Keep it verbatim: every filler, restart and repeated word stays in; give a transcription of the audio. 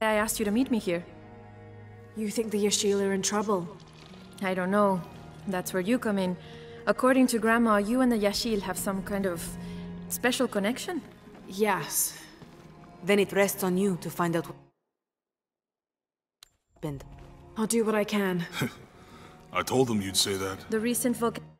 I asked you to meet me here. You think the Yashil are in trouble? I don't know. That's where you come in. According to Grandma, you and the Yashil have some kind of special connection? Yes. Then it rests on you to find out what happened. I'll do what I can. I told them you'd say that. The recent volcano...